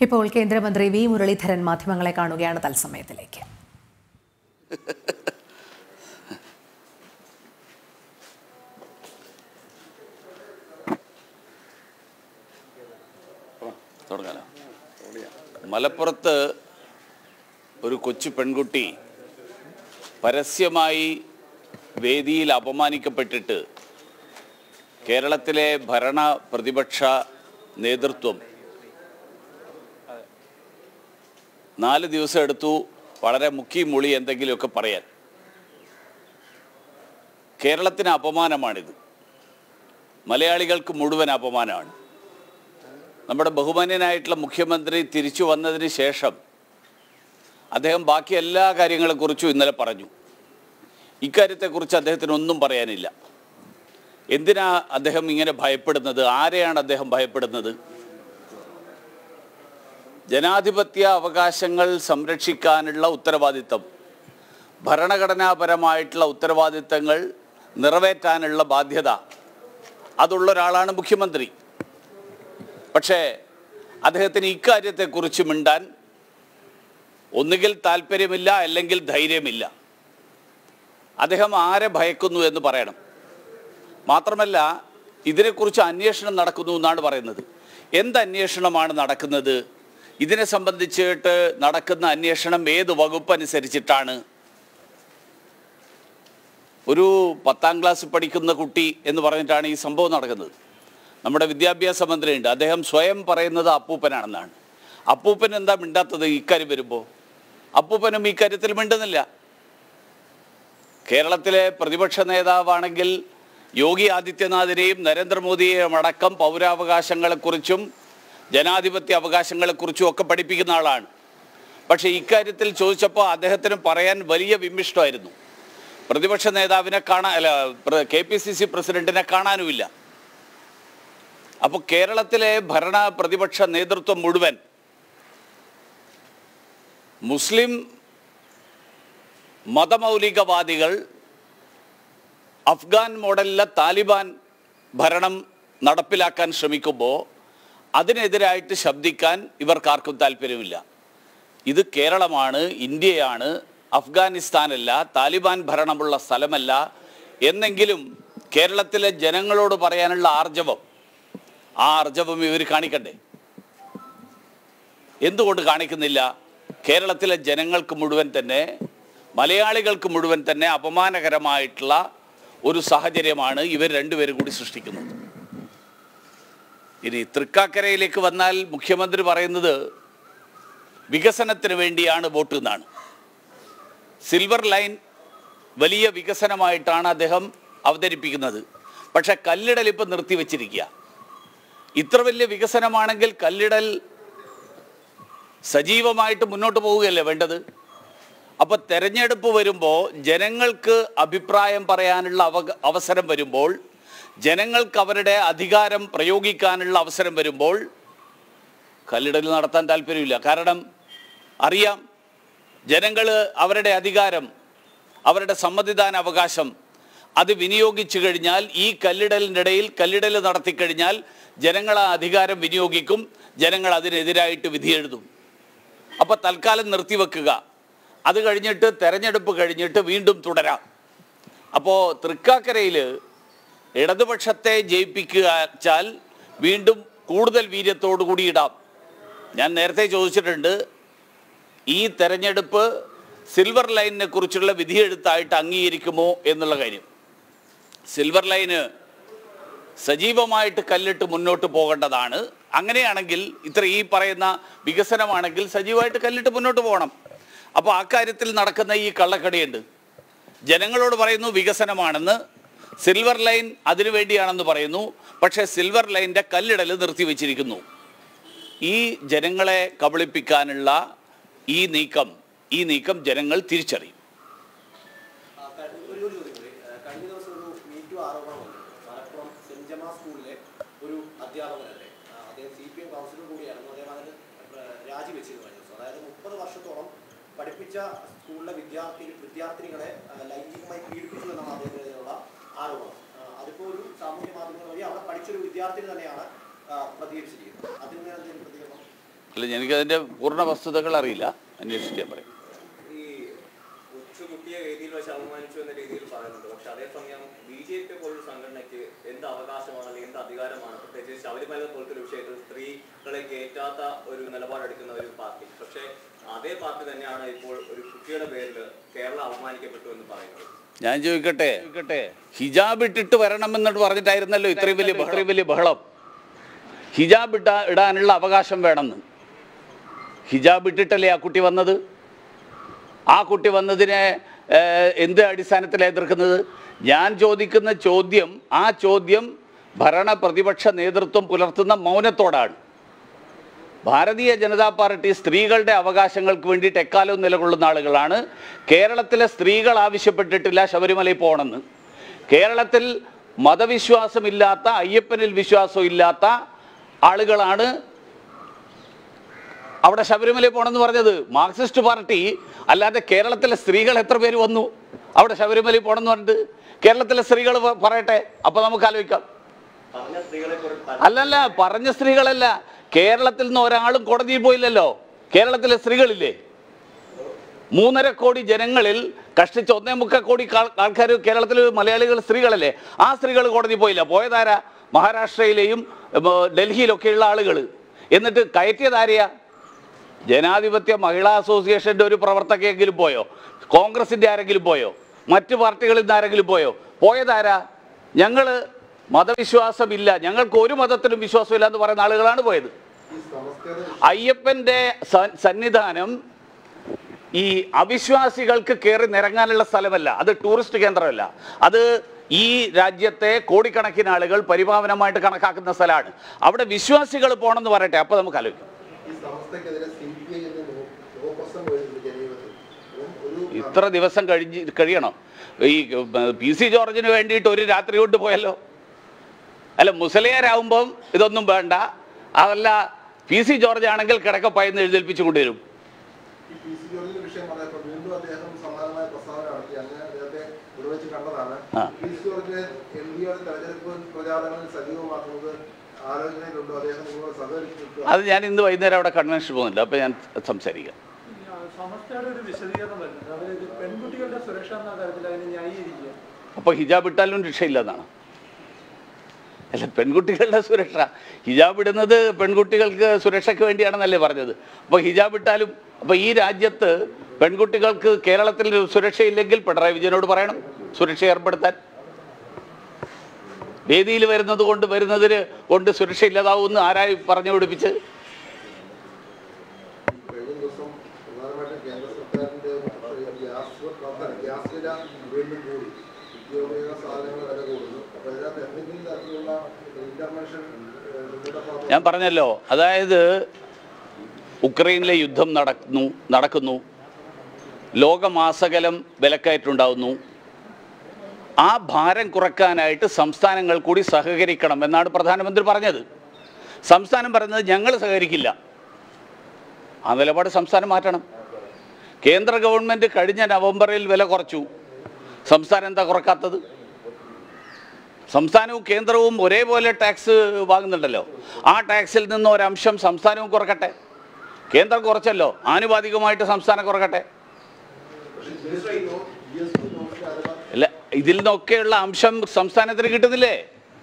ഇപ്പോൾ കേന്ദ്രമന്ത്രി വി മുരളീധരൻ മാധ്യമങ്ങളെ കാണുകയാണ് തത്സമയത്തിലേക്ക്. മലപ്പുറത്ത് ഒരു കൊച്ചു പെൺകുട്ടി പരസ്യമായി വേദിയിൽ അപമാനിക്കപ്പെട്ടിട്ട് കേരളത്തിലെ ഭരണ പ്രതിപക്ഷ നേതൃത്വം 4 ദിവസം എടുത്തു വളരെ മുക്കി മുളി എന്തെങ്കിലുമൊക്കെ പറയാൻ. കേരളത്തിന് അപമാനമാണിത്, മലയാളികൾക്ക് മുഴുവൻ അപമാനമാണ്. നമ്മുടെ ബഹുമാന്യനായിട്ടുള്ള മുഖ്യമന്ത്രി തിരിച്ചു വന്നതിന് ശേഷം അദ്ദേഹം ബാക്കി എല്ലാ കാര്യങ്ങളെക്കുറിച്ചും ഇന്നലെ പറഞ്ഞു. ഇക്കാര്യത്തെക്കുറിച്ച് അദ്ദേഹത്തിന് ഒന്നും പറയാനില്ല. എന്തിനാ അദ്ദേഹം ഇങ്ങനെ ഭയപ്പെടുന്നത്? ആരെയാണ് അദ്ദേഹം ഭയപ്പെടുന്നത്? ജനാധിപത്യ അവകാശങ്ങൾ സംരക്ഷിക്കാനുള്ള ഉത്തരവാദിത്തം, ഭരണഘടനാപരമായിട്ടുള്ള ഉത്തരവാദിത്തങ്ങൾ നിറവേറ്റാനുള്ള ബാധ്യത അതുള്ള ഒരാളാണ് മുഖ്യമന്ത്രി. പക്ഷേ അദ്ദേഹത്തിന് ഇക്കാര്യത്തെക്കുറിച്ച് മിണ്ടാൻ ഒന്നുകിൽ താല്പര്യമില്ല, അല്ലെങ്കിൽ ധൈര്യമില്ല. അദ്ദേഹം ആരെ ഭയക്കുന്നു എന്ന് പറയണം. മാത്രമല്ല, ഇതിനെക്കുറിച്ച് അന്വേഷണം നടക്കുന്നു എന്നാണ് പറയുന്നത്. എന്ത് അന്വേഷണമാണ് നടക്കുന്നത്? ഇതിനെ സംബന്ധിച്ചിട്ട് നടക്കുന്ന അന്വേഷണം ഏത് വകുപ്പ് അനുസരിച്ചിട്ടാണ്? ഒരു 10ാം ക്ലാസ് പഠിക്കുന്ന കുട്ടി എന്ന് പറഞ്ഞിട്ടാണ് ഈ സംഭവം നടക്കുന്നത്. നമ്മുടെ വിദ്യാഭ്യാസ മന്ത്രിയുണ്ട്, അദ്ദേഹം സ്വയം പറയുന്നത് അപ്പൂപ്പനാണെന്നാണ്. അപ്പൂപ്പൻ എന്താ മിണ്ടാത്തത് ഇക്കാര്യം വരുമ്പോൾ? അപ്പൂപ്പനും ഇക്കാര്യത്തിൽ മിണ്ടുന്നില്ല. കേരളത്തിലെ പ്രതിപക്ഷ നേതാവാണെങ്കിൽ യോഗി ആദിത്യനാഥിനെയും നരേന്ദ്രമോദിയെയും അടക്കം പൗരാവകാശങ്ങളെക്കുറിച്ചും ജനാധിപത്യ അവകാശങ്ങളെക്കുറിച്ചും ഒക്കെ പഠിപ്പിക്കുന്ന ആളാണ്. പക്ഷേ ഇക്കാര്യത്തിൽ ചോദിച്ചപ്പോൾ അദ്ദേഹത്തിന് പറയാൻ വലിയ വിമ്മിഷ്ടമായിരുന്നു. പ്രതിപക്ഷ നേതാവിനെ KPCC പ്രസിഡന്റിനെ കാണാനുമില്ല. അപ്പോൾ കേരളത്തിലെ ഭരണ പ്രതിപക്ഷ നേതൃത്വം മുഴുവൻ മുസ്ലിം മതമൗലികവാദികൾ അഫ്ഗാൻ മോഡലിലെ താലിബാൻ ഭരണം നടപ്പിലാക്കാൻ ശ്രമിക്കുമ്പോൾ അതിനെതിരായിട്ട് ശബ്ദിക്കാൻ ഇവർക്കാർക്കും താല്പര്യമില്ല. ഇത് കേരളമാണ്, ഇന്ത്യയാണ്, അഫ്ഗാനിസ്ഥാനല്ല, താലിബാൻ ഭരണമുള്ള സ്ഥലമല്ല എന്നെങ്കിലും കേരളത്തിലെ ജനങ്ങളോട് പറയാനുള്ള ആ ആർജവം ഇവർ കാണിക്കണ്ടേ? എന്തുകൊണ്ട് കാണിക്കുന്നില്ല? കേരളത്തിലെ ജനങ്ങൾക്ക് മുഴുവൻ തന്നെ, മലയാളികൾക്ക് മുഴുവൻ തന്നെ അപമാനകരമായിട്ടുള്ള ഒരു സാഹചര്യമാണ് ഇവർ രണ്ടുപേരും കൂടി സൃഷ്ടിക്കുന്നത്. ഇനി തൃക്കാക്കരയിലേക്ക് വന്നാൽ മുഖ്യമന്ത്രി പറയുന്നത് വികസനത്തിന് വേണ്ടിയാണ് വോട്ട് എന്നാണ്. സിൽവർ ലൈൻ വലിയ വികസനമായിട്ടാണ് അദ്ദേഹം അവതരിപ്പിക്കുന്നത്. പക്ഷെ കല്ലിടൽ ഇപ്പം നിർത്തിവെച്ചിരിക്കുക. ഇത്ര വലിയ വികസനമാണെങ്കിൽ കല്ലിടൽ സജീവമായിട്ട് മുന്നോട്ട് പോവുകയല്ലേ വേണ്ടത്? അപ്പോൾ തെരഞ്ഞെടുപ്പ് വരുമ്പോൾ, ജനങ്ങൾക്ക് അഭിപ്രായം പറയാനുള്ള അവസരം വരുമ്പോൾ, ജനങ്ങൾക്ക് അവരുടെ അധികാരം പ്രയോഗിക്കാനുള്ള അവസരം വരുമ്പോൾ കല്ലിടൽ നടത്താൻ താല്പര്യമില്ല. കാരണം അറിയാം, ജനങ്ങൾ അവരുടെ അധികാരം, അവരുടെ സമ്മതിദാന അവകാശം അത് വിനിയോഗിച്ചു കഴിഞ്ഞാൽ, ഈ കല്ലിടലിനിടയിൽ കല്ലിടൽ നടത്തിക്കഴിഞ്ഞാൽ ജനങ്ങൾ ആ അധികാരം വിനിയോഗിക്കും, ജനങ്ങൾ അതിനെതിരായിട്ട് വിധിയെഴുതും. അപ്പോൾ തൽക്കാലം നിർത്തിവെക്കുക, അത് കഴിഞ്ഞിട്ട് തെരഞ്ഞെടുപ്പ് കഴിഞ്ഞിട്ട് വീണ്ടും തുടരാം. അപ്പോൾ തൃക്കാക്കരയിൽ ഇടതുപക്ഷത്തെ ജയിപ്പിച്ചാൽ വീണ്ടും കൂടുതൽ വീര്യത്തോടു കൂടി ഇടാം. ഞാൻ നേരത്തെ ചോദിച്ചിട്ടുണ്ട്, ഈ തെരഞ്ഞെടുപ്പ് സിൽവർ ലൈനിനെ കുറിച്ചുള്ള വിധിയെഴുത്തായിട്ട് അംഗീകരിക്കുമോ എന്നുള്ള കാര്യം. സിൽവർ ലൈന് സജീവമായിട്ട് കല്ലിട്ട് മുന്നോട്ട് പോകേണ്ടതാണ്. അങ്ങനെയാണെങ്കിൽ ഈ പറയുന്ന വികസനമാണെങ്കിൽ സജീവമായിട്ട് കല്ലിട്ട് മുന്നോട്ട് പോകണം. അപ്പോൾ ആ കാര്യത്തിൽ നടക്കുന്ന ഈ കള്ളക്കടിയുണ്ട്. ജനങ്ങളോട് പറയുന്നു വികസനമാണെന്ന്, സിൽവർ ലൈൻ അതിനു വേണ്ടിയാണെന്ന് പറയുന്നു. പക്ഷേ സിൽവർ ലൈൻ്റെ കല്ലിടൽ നിർത്തിവെച്ചിരിക്കുന്നു. ഈ ജനങ്ങളെ കബളിപ്പിക്കാനുള്ള ഈ നീക്കം ജനങ്ങൾ തിരിച്ചറിയും. പഠിപ്പിച്ച സ്കൂളിലെ വിദ്യാർത്ഥിനികളെ ലൈംഗികമായി പീഡിപ്പിച്ചു എന്നാണ് അദ്ദേഹത്തിനുള്ള ആരോപണം. അതിപ്പോൾ ഒരു സാമൂഹ്യ മാധ്യമങ്ങൾ വഴി അവിടെ പഠിച്ചൊരു വിദ്യാർത്ഥിനി തന്നെയാണ് പ്രതികരിച്ചിരിക്കുന്നത്. അതിന് പ്രതികരണം അല്ല, എനിക്കതിൻ്റെ പൂർണ്ണ വസ്തുതകൾ അറിയില്ല, അന്വേഷിക്കാൻ പറയും. ഈ കൊച്ചുകുട്ടിയെ വേദിയിൽ വെച്ച് അപമാനിച്ചു എന്ന രീതിയിൽ പറയുന്നുണ്ട്. പക്ഷെ അതേസമയം BJP പോലൊരു സംഘടനയ്ക്ക് എന്ത് അവകാശമാണ് അല്ലെങ്കിൽ എന്ത് അധികാരമാണ്, പ്രത്യേകിച്ച് ശബരിമല പോലത്തെ ഒരു വിഷയത്തിൽ സ്ത്രീകളെ കയറ്റാത്ത ഒരു നിലപാടെടുക്കുന്ന ഒരു പാർട്ടി? പക്ഷേ അതേ പാർട്ടി തന്നെയാണ് ഇപ്പോൾ ഒരു കുട്ടിയുടെ പേരിൽ കേരളം അപമാനിക്കപ്പെട്ടു എന്ന് പറയുന്നത്. ഞാൻ ചോദിക്കട്ടെ, ഹിജാബ് ഇട്ടിട്ട് വരണമെന്നിട്ട് പറഞ്ഞിട്ടായിരുന്നല്ലോ ഇത്രയും വലിയ ബഹളം. ഹിജാബ് ഇടാനുള്ള അവകാശം വേണമെന്ന്. ഹിജാബ് ഇട്ടിട്ടല്ലേ ആ കുട്ടി വന്നത്? ആ കുട്ടി വന്നതിനെ എന്ത് അടിസ്ഥാനത്തിലാണ് എതിർക്കുന്നത്? ഞാൻ ചോദിക്കുന്ന ചോദ്യം, ആ ചോദ്യം ഭരണ പ്രതിപക്ഷ നേതൃത്വം പുലർത്തുന്ന മൗനത്തോടാണ്. ഭാരതീയ ജനതാ പാർട്ടി സ്ത്രീകളുടെ അവകാശങ്ങൾക്ക് വേണ്ടിയിട്ട് എക്കാലവും നിലകൊള്ളുന്ന ആളുകളാണ്. കേരളത്തിലെ സ്ത്രീകൾ ആവശ്യപ്പെട്ടിട്ടില്ല ശബരിമലയിൽ പോകണമെന്ന്. കേരളത്തിൽ മതവിശ്വാസമില്ലാത്ത, അയ്യപ്പനിൽ വിശ്വാസമില്ലാത്ത ആളുകളാണ് അവിടെ ശബരിമലയിൽ പോകണമെന്ന് പറഞ്ഞത്. മാർക്സിസ്റ്റ് പാർട്ടി അല്ലാതെ കേരളത്തിലെ സ്ത്രീകൾ എത്ര പേര് വന്നു അവിടെ ശബരിമലയിൽ പോകണമെന്ന് പറഞ്ഞിട്ട്? കേരളത്തിലെ സ്ത്രീകൾ പറയട്ടെ, അപ്പോൾ നമുക്ക് ആലോചിക്കാം. അല്ലല്ല, പറഞ്ഞ സ്ത്രീകളല്ല. കേരളത്തിൽ നിന്ന് ഒരാളും കോടതിയിൽ പോയില്ലല്ലോ. കേരളത്തിലെ സ്ത്രീകളില്ലേ? 3.5 കോടി ജനങ്ങളിൽ കഷ്ടിച്ച് 1.25 കോടി ആൾക്കാർ കേരളത്തിൽ മലയാളികൾ സ്ത്രീകളല്ലേ. ആ സ്ത്രീകൾ കോടതി പോയില്ല. പോയതാരാ? മഹാരാഷ്ട്രയിലെയും ഡൽഹിയിലൊക്കെയുള്ള ആളുകൾ. എന്നിട്ട് കയറ്റിയതാരെയാ? ജനാധിപത്യ മഹിളാ അസോസിയേഷൻ്റെ ഒരു പ്രവർത്തകയെങ്കിലും പോയോ? കോൺഗ്രസിൻ്റെ ആരെങ്കിലും പോയോ? മറ്റു പാർട്ടികളിൽ നിന്ന് ആരെങ്കിലും പോയോ? പോയതാരാ? ഞങ്ങൾ മതവിശ്വാസമില്ല, ഞങ്ങൾക്ക് ഒരു മതത്തിലും വിശ്വാസമില്ല എന്ന് പറയുന്ന ആളുകളാണ് പോയത്. അയ്യപ്പൻ്റെ സന്നിധാനം ഈ അവിശ്വാസികൾക്ക് കയറി നിരങ്ങാനുള്ള സ്ഥലമല്ല, അത് ടൂറിസ്റ്റ് കേന്ദ്രമല്ല. അത് ഈ രാജ്യത്തെ കോടിക്കണക്കിന് ആളുകൾ പരിപാവനമായിട്ട് കണക്കാക്കുന്ന സ്ഥലമാണ്. അവിടെ വിശ്വാസികൾ പോകണമെന്ന് പറയട്ടെ, അപ്പോൾ നമുക്ക് ആലോചിക്കാം. ഇത്ര ദിവസം കഴിയണം. ഈ PC ജോർജിന് വേണ്ടിയിട്ട് ഒരു രാത്രി കൊണ്ട് പോയല്ലോ. അല്ല, മുസ്ലിയാരാകുമ്പം ഇതൊന്നും വേണ്ട. അതല്ല, PC ജോർജ് ആണെങ്കിൽ കിടക്കപ്പായെന്ന് എഴുന്നേൽപ്പിച്ചു കൊണ്ടുവരും. അത് ഞാൻ ഇന്ന് വൈകുന്നേരം അവിടെ കൺവെൻഷൻ പോകുന്നില്ല, അപ്പോൾ ഞാൻ സംസാരിക്കാം. അപ്പോൾ ഹിജാബ് ഇട്ടാലും രക്ഷയില്ല എന്നാണ്? അല്ല, പെൺകുട്ടികളുടെ സുരക്ഷ, ഹിജാബ് ഇടുന്നത് പെൺകുട്ടികൾക്ക് സുരക്ഷയ്ക്ക് വേണ്ടിയാണെന്നല്ലേ പറഞ്ഞത്. അപ്പോൾ ഹിജാബ് ഇട്ടാലും, അപ്പോൾ ഈ രാജ്യത്ത് പെൺകുട്ടികൾക്ക് കേരളത്തിൽ സുരക്ഷയില്ലെങ്കിൽ പിണറായി വിജയനോട് പറയണം സുരക്ഷ ഏർപ്പെടുത്താൻ. വേദിയിൽ വരുന്നതിന് കൊണ്ട് സുരക്ഷ ഇല്ലാതാവുമെന്ന് ആരായി പറഞ്ഞു പിടിപ്പിച്ച്? ഞാൻ പറഞ്ഞല്ലോ, അതായത് ഉക്രൈനിലെ യുദ്ധം നടക്കുന്നു, ലോകമാസകലം വിലക്കയറ്റുണ്ടാവുന്നു. ആ ഭാരം കുറയ്ക്കാനായിട്ട് സംസ്ഥാനങ്ങൾ കൂടി സഹകരിക്കണം എന്നാണ് പ്രധാനമന്ത്രി പറഞ്ഞത്. സംസ്ഥാനം പറയുന്നത് ഞങ്ങൾ സഹകരിക്കില്ല. ആ നിലപാട് സംസ്ഥാനം മാറ്റണം. കേന്ദ്ര ഗവൺമെൻറ് കഴിഞ്ഞ നവംബറിൽ വില കുറച്ചു, സംസ്ഥാനം എന്താ കുറക്കാത്തത്? സംസ്ഥാനവും കേന്ദ്രവും ഒരേപോലെ ടാക്സ് വാങ്ങുന്നുണ്ടല്ലോ. ആ ടാക്സിൽ നിന്ന് ഒരംശം സംസ്ഥാനവും കുറക്കട്ടെ. കേന്ദ്രം കുറച്ചല്ലോ, ആനുപാതികമായിട്ട് സംസ്ഥാനം കുറക്കട്ടെ. അല്ല, ഇതിൽ നിന്നൊക്കെയുള്ള അംശം സംസ്ഥാനത്തിന് കിട്ടുന്നില്ലേ?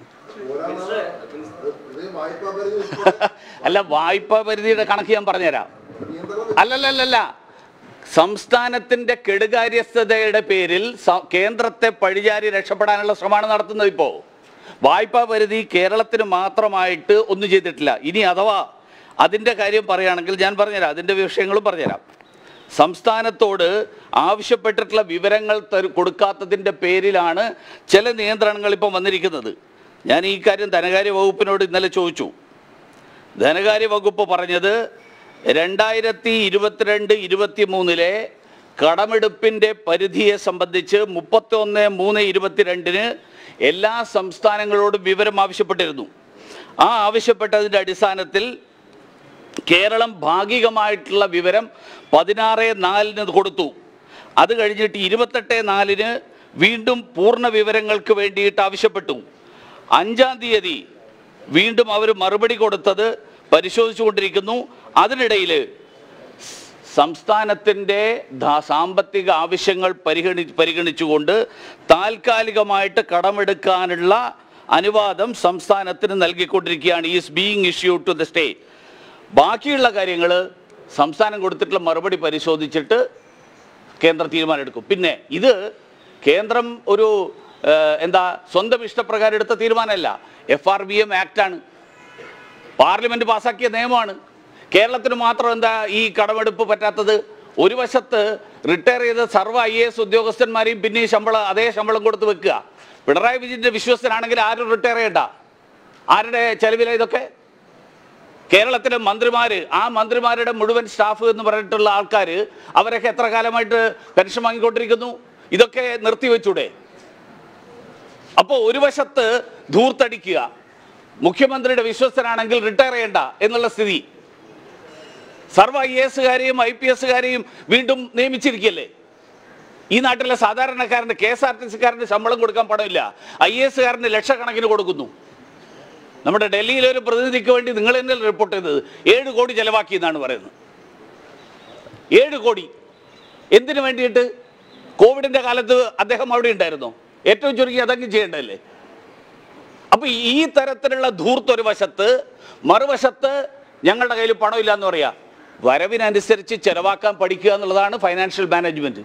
അല്ല, വായ്പാ പരിധിയുടെ കണക്ക് ഞാൻ പറഞ്ഞുതരാം. അല്ലല്ലല്ല, സംസ്ഥാനത്തിൻ്റെ കെടുകാര്യസ്ഥതയുടെ പേരിൽ കേന്ദ്രത്തെ പഴിചാരി രക്ഷപ്പെടാനുള്ള ശ്രമമാണ് നടത്തുന്നത്. ഇപ്പോൾ വായ്പാ പരിധി കേരളത്തിന് മാത്രമായിട്ട് ഒന്നും ചെയ്തിട്ടില്ല. ഇനി അഥവാ അതിൻ്റെ കാര്യം പറയുകയാണെങ്കിൽ ഞാൻ പറഞ്ഞുതരാം, അതിൻ്റെ വിഷയങ്ങളും പറഞ്ഞുതരാം. സംസ്ഥാനത്തോട് ആവശ്യപ്പെട്ടിട്ടുള്ള വിവരങ്ങൾ കൊടുക്കാത്തതിൻ്റെ പേരിലാണ് ചില നിയന്ത്രണങ്ങൾ ഇപ്പം വന്നിരിക്കുന്നത്. ഞാൻ ഈ കാര്യം ധനകാര്യ വകുപ്പിനോട് ഇന്നലെ ചോദിച്ചു. ധനകാര്യ വകുപ്പ് പറഞ്ഞത് 2022-23 കടമെടുപ്പിൻ്റെ പരിധിയെ സംബന്ധിച്ച് 31/3/22 എല്ലാ സംസ്ഥാനങ്ങളോടും വിവരം ആവശ്യപ്പെട്ടിരുന്നു. ആ ആവശ്യപ്പെട്ടതിൻ്റെ അടിസ്ഥാനത്തിൽ കേരളം ഭാഗികമായിട്ടുള്ള വിവരം 16/4 കൊടുത്തു. അത് കഴിഞ്ഞിട്ട് 28/4 വീണ്ടും പൂർണ്ണ വിവരങ്ങൾക്ക് വേണ്ടിയിട്ട് ആവശ്യപ്പെട്ടു. 5-ാം തീയതി വീണ്ടും അവർ മറുപടി കൊടുത്തത് പരിശോധിച്ചുകൊണ്ടിരിക്കുന്നു. അതിനിടയിൽ സംസ്ഥാനത്തിൻ്റെ സാമ്പത്തിക ആവശ്യങ്ങൾ പരിഗണിച്ചുകൊണ്ട് താൽക്കാലികമായിട്ട് കടമെടുക്കാനുള്ള അനുവാദം സംസ്ഥാനത്തിന് നൽകിക്കൊണ്ടിരിക്കുകയാണ്. Is being issued to the state. ബാക്കിയുള്ള കാര്യങ്ങൾ സംസ്ഥാനം കൊടുത്തിട്ടുള്ള മറുപടി പരിശോധിച്ചിട്ട് കേന്ദ്രം തീരുമാനമെടുക്കും. പിന്നെ ഇത് കേന്ദ്രം ഒരു സ്വന്തം ഇഷ്ടപ്രകാരം എടുത്ത തീരുമാനമല്ല. FRBM ആക്റ്റാണ്, പാർലമെന്റ് പാസാക്കിയ നിയമമാണ്. കേരളത്തിന് മാത്രം എന്താ ഈ കടമെടുപ്പ് പറ്റാത്തത്? ഒരു വശത്ത് റിട്ടയർ ചെയ്ത സർവ്വ IAS ഉദ്യോഗസ്ഥന്മാരെയും പിന്നെ അതേ ശമ്പളം കൊടുത്ത് വെക്കുക. പിണറായി വിജയന്റെ വിശ്വസ്തനാണെങ്കിൽ ആരും റിട്ടയർ ചെയ്യണ്ട. ആരുടെ ചെലവില ഇതൊക്കെ? കേരളത്തിലെ മന്ത്രിമാർ, ആ മന്ത്രിമാരുടെ മുഴുവൻ സ്റ്റാഫ് എന്ന് പറഞ്ഞിട്ടുള്ള ആൾക്കാർ, അവരൊക്കെ എത്ര കാലമായിട്ട് പെൻഷൻ വാങ്ങിക്കൊണ്ടിരിക്കുന്നു? ഇതൊക്കെ നിർത്തിവെച്ചൂടെ? അപ്പോൾ ഒരു വശത്ത് ധൂർത്തടിക്കുക, മുഖ്യമന്ത്രിയുടെ വിശ്വസ്തനാണെങ്കിൽ റിട്ടയർ ചെയ്യണ്ട എന്നുള്ള സ്ഥിതി. സർവ്വ IASകാരെയും IPSകാരെയും വീണ്ടും നിയമിച്ചിരിക്കുകയല്ലേ. ഈ നാട്ടിലെ സാധാരണക്കാരന്, KSRTCക്കാരന് ശമ്പളം കൊടുക്കാൻ പണമില്ല. IASകാരന് ലക്ഷക്കണക്കിന് കൊടുക്കുന്നു. നമ്മുടെ ഡൽഹിയിലെ ഒരു പ്രതിനിധിക്ക് വേണ്ടി നിങ്ങൾ തന്നെ റിപ്പോർട്ട് ചെയ്തത് 7 കോടി ചെലവാക്കി എന്നാണ് പറയുന്നത്. 7 കോടി എന്തിനു വേണ്ടിയിട്ട്? കോവിഡിന്റെ കാലത്ത് അദ്ദേഹം അവിടെ ഉണ്ടായിരുന്നോ? ഏറ്റവും ചുരുങ്ങി അതെങ്കിലും ചെയ്യേണ്ടതല്ലേ? അപ്പൊ ഈ തരത്തിലുള്ള ധൂർത്ത് ഒരു വശത്ത്, മറുവശത്ത് ഞങ്ങളുടെ കയ്യിൽ പണമില്ല എന്ന് പറയാ. വരവിനനുസരിച്ച് ചെലവാക്കാൻ പഠിക്കുക എന്നുള്ളതാണ് ഫൈനാൻഷ്യൽ മാനേജ്മെന്റ്.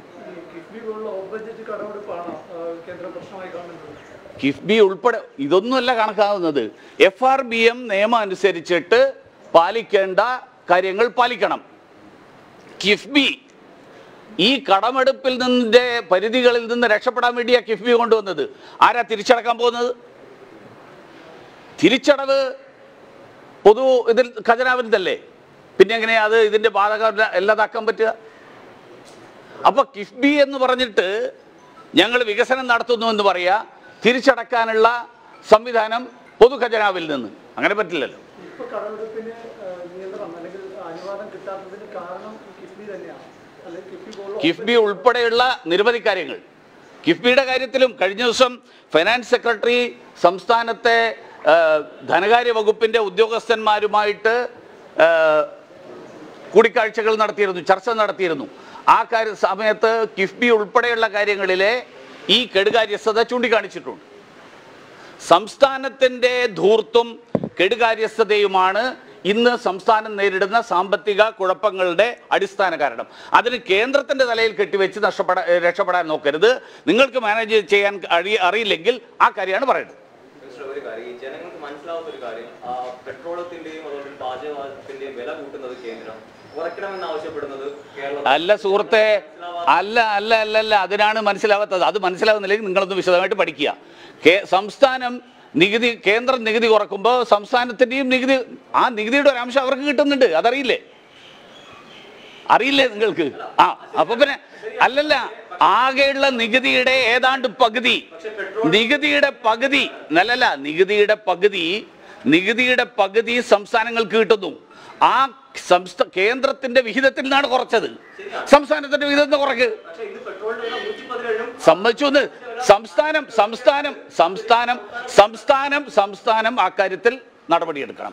കിഫ്ബി ഉൾപ്പെടെ ഇതൊന്നുമല്ല കണക്കാവുന്നത്. FRBM നിയമം അനുസരിച്ചിട്ട് പാലിക്കേണ്ട കാര്യങ്ങൾ പാലിക്കണം. കിഫ്ബി ഈ കടമെടുപ്പിൽ നിന്നിന്റെ പരിധികളിൽ നിന്ന് രക്ഷപ്പെടാൻ വേണ്ടിയാ കിഫ്ബി കൊണ്ടുവന്നത്. ആരാ തിരിച്ചടക്കാൻ പോകുന്നത്? തിരിച്ചടവ് പൊതു ഇതിൽ ഖജനാവിനല്ലേ, പിന്നെ എങ്ങനെയാ അത് ഇതിന്റെ ബാധകം എല്ലാതാക്കാൻ പറ്റുക? അപ്പൊ കിഫ്ബി എന്ന് പറഞ്ഞിട്ട് ഞങ്ങൾ വികസനം നടത്തുന്നു എന്ന് പറയാ, തിരിച്ചടക്കാനുള്ള സംവിധാനം പൊതു ഖജനാവിൽ നിന്ന്. അങ്ങനെ പറ്റില്ലല്ലോ. കിഫ്ബി ഉൾപ്പെടെയുള്ള നിരവധി കാര്യങ്ങൾ. കിഫ്ബിയുടെ കാര്യത്തിലും കഴിഞ്ഞ ദിവസം ഫൈനാൻസ് സെക്രട്ടറി സംസ്ഥാനത്തെ ധനകാര്യ വകുപ്പിന്റെ ഉദ്യോഗസ്ഥന്മാരുമായിട്ട് കൂടിക്കാഴ്ചകൾ നടത്തിയിരുന്നു, ചർച്ച നടത്തിയിരുന്നു. ആ സമയത്ത് കിഫ്ബി ഉൾപ്പെടെയുള്ള കാര്യങ്ങളിലെ ഈ കെടുകാര്യസ്ഥത ചൂണ്ടിക്കാണിച്ചിട്ടുണ്ട്. സംസ്ഥാനത്തിൻ്റെ ധൂർത്തും കെടുകാര്യസ്ഥതയുമാണ് ഇന്ന് സംസ്ഥാനം നേരിടുന്ന സാമ്പത്തിക കുഴപ്പങ്ങളുടെ അടിസ്ഥാന കാരണം. അതിന് കേന്ദ്രത്തിന്റെ തലയിൽ കെട്ടിവെച്ച് രക്ഷപ്പെടാൻ നോക്കരുത്. നിങ്ങൾക്ക് മാനേജ് ചെയ്യാൻ അറിയില്ലെങ്കിൽ ആ കാര്യമാണ് പറയുന്നത്. ജനങ്ങൾക്ക് മനസ്സിലാവുന്ന ഒരു കാര്യം, പെട്രോളത്തിന്റെയും അതുപോലെ പാചകത്തിന്റെയും വില കൂട്ടുന്നത് കേന്ദ്രം കുറയ്ക്കണമെന്ന് ആവശ്യപ്പെടുന്നത് അല്ല സുഹൃത്തെ, അല്ല അല്ല അല്ല അല്ല അതിനാണ് മനസ്സിലാവാത്തത്. അത് മനസ്സിലാവുന്നില്ലെങ്കിൽ നിങ്ങളൊന്ന് വിശദമായിട്ട് പഠിക്കുക. സംസ്ഥാനം നികുതി, കേന്ദ്രം നികുതി കുറക്കുമ്പോൾ സംസ്ഥാനത്തിന്റെയും നികുതി, ആ നികുതിയുടെ ഒരു അംശം അവർക്ക് കിട്ടുന്നുണ്ട്. അതറിയില്ലേ? അറിയില്ലേ നിങ്ങൾക്ക്? അപ്പൊ പിന്നെ അല്ലല്ല, ആകെയുള്ള നികുതിയുടെ ഏതാണ്ട് പകുതി, നികുതിയുടെ പകുതി സംസ്ഥാനങ്ങൾക്ക് കിട്ടുന്നു. ആ കേന്ദ്രത്തിന്റെ വിഹിതത്തിൽ നിന്നാണ് കുറച്ചത്. സംസ്ഥാനത്തിന്റെ വിഹിതത്തിൽ കുറയ്ക്ക് സമ്മതിച്ചു. സംസ്ഥാനം ആ കാര്യത്തിൽ നടപടിയെടുക്കണം.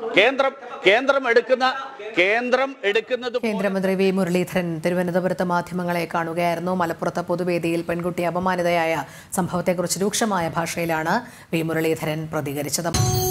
കേന്ദ്രമന്ത്രി വി മുരളീധരൻ തിരുവനന്തപുരത്ത് മാധ്യമങ്ങളെ കാണുകയായിരുന്നു. മലപ്പുറത്ത് പൊതുവേദിയിൽ പെൺകുട്ടി അപമാനിതയായ സംഭവത്തെക്കുറിച്ച് രൂക്ഷമായ ഭാഷയിലാണ് വി മുരളീധരൻ പ്രതികരിച്ചത്.